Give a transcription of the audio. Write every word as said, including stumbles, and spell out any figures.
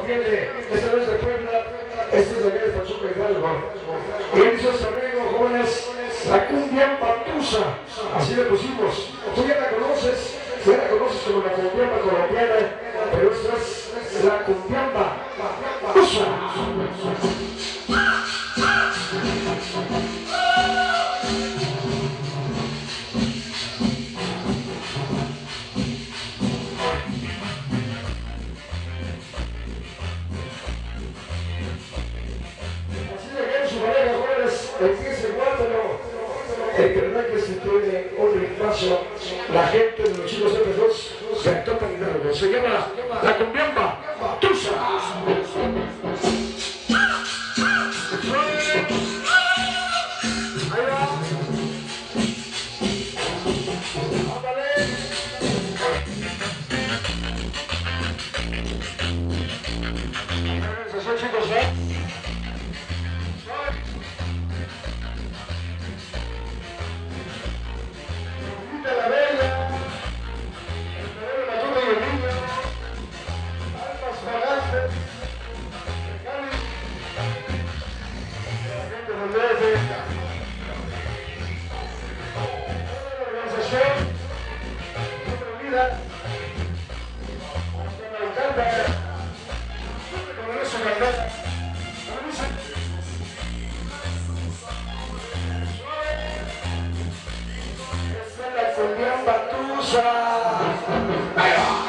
viene, esta no es de Puebla, este es de allá de Pachuca Hidalgo. Y dice este amigo, jóvenes, la cumbia patusa, así le pusimos. Tú ya la conoces, ya la conoces como la cumbiamba colombiana, pero esta es la cumbiamba patusa. Empieza el guátano, en verdad que se tiene un ritmazo, la gente de los chicos F dos se topan Hidalgo, se llama la cumbiamba patusa. Ahí va. Ándale. Organización, chicos, ¿eh? La Bella, el la Torre y el Niño, Almas Fragantes, Cali, la gente del D F, la organización, nuestra vida, hasta la alcalde, con eso cantata, la cumbiamba patusa. Ahí va.